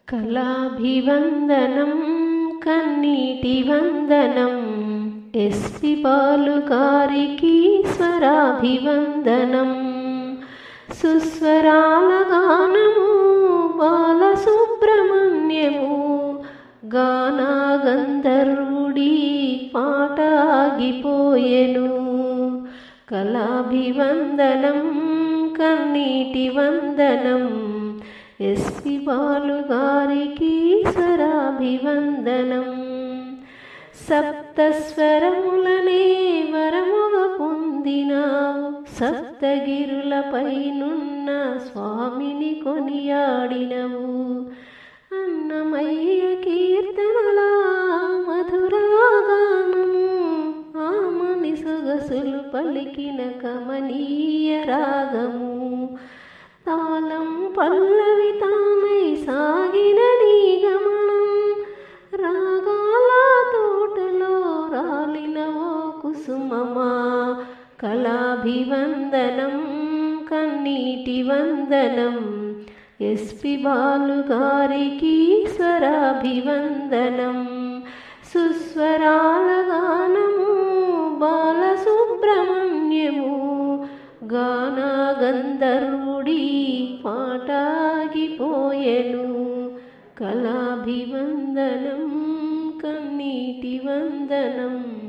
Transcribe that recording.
కళాభివందనం కన్నీటి వందనం ఎస్పి బాలు గారికి స్వరాభివందనం సుస్వరాల గానము బాలసుబ్రహ్మణ్యము గానా గంధర్వుడి పాట ఆగిపోయెను కళాభివందనం కన్నీటి వందనం ఎస్పి బాలు గారికి స్వరాభివందనం సప్తస్వరములనే వరముగా పొందినావు సప్తగిరులపైనున్న స్వామిని కొనియాడినవు అన్నమయ్య కీర్తనల మధురాగానము ఆమని సొగసులు పలికిన కమనీయ రాగము తాళం పల్లవి తానై సాగిన నీ గమనం రాగాల తోటలో రాలినవో కుసుమమా కళాభివందనం కన్నీటి వందనం ఎస్పి బాలు గారికి స్వరాభివందనం సుస్వరాల గానము బాలసుబ్రహ్మణ్యము గానా గంధర్వుడి పాటాగిపోయెను కళాభివందనం కన్నీటి వందనం